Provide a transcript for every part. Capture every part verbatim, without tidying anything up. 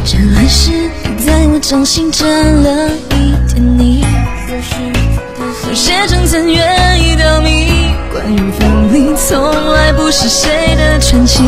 这乱世你在我掌心占了一点你，都写成曾愿意的谜。关于分离，从来不是谁的传奇。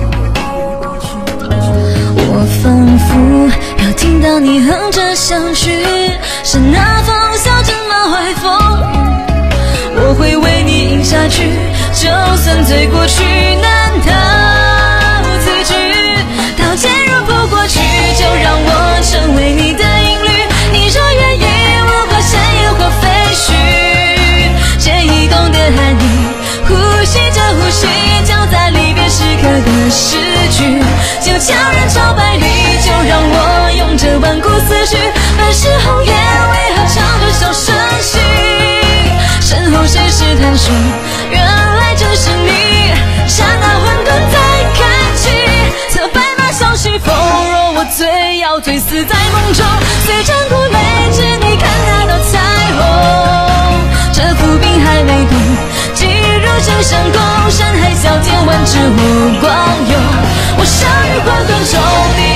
我仿佛要听到你哼着乡曲，是那风笑着满怀风，我会为你吟下去，就算醉过去难逃此局。刀剑如扑过去，就让我成为你的音律。你若愿意，无法闪耀或废墟，借移动的含义，呼吸着呼吸，就在离别时刻的诗句，就悄然朝百里，就让我用这万古思绪。本是红颜，为何唱着小声息？身后谁是谈说，原来正是你。刹那混沌再开启，策白马小西风。若我醉，要醉死在梦中，虽战苦泪至，你看那道彩虹。这浮冰还没动，即如成相公。山海小天万尺火光涌，我生于混沌中。